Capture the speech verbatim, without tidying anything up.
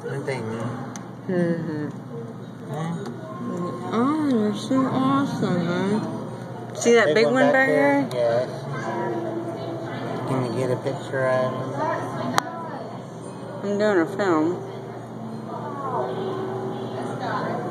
What thing? Mm-hmm. Huh? Oh, you're so awesome, man. See that big, big one back, back there? there? Yes. Can you get a picture of him? I'm doing a film.